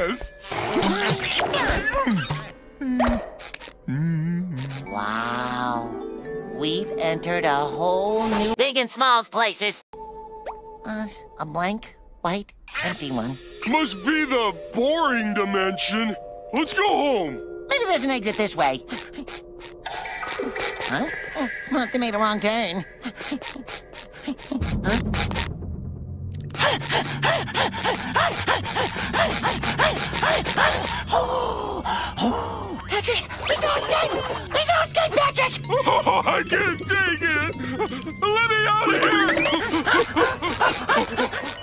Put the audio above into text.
guess. Wow. We've entered a whole new... Big and small places. A blank, white, empty one. Must be the boring dimension. Let's go home. Maybe there's an exit this way. Huh? Oh, must have made a wrong turn. Huh? Patrick, there's no escape! There's no escape, Patrick! Oh, I can't take it! Let me out of here!